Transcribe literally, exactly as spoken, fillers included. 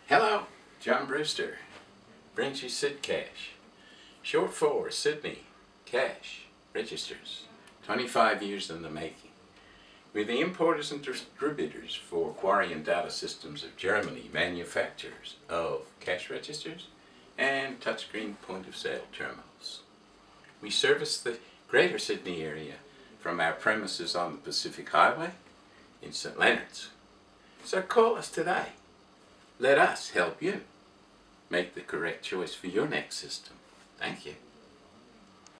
Hello, John Brewster brings you Sid Cash, short for Sydney Cash Registers, twenty-five years in the making. We're the importers and distributors for Quarry and Data Systems of Germany, manufacturers of cash registers and touchscreen point-of-sale terminals. We service the Greater Sydney area from our premises on the Pacific Highway in Saint Leonards. So call us today. Let us help you make the correct choice for your next system. Thank you.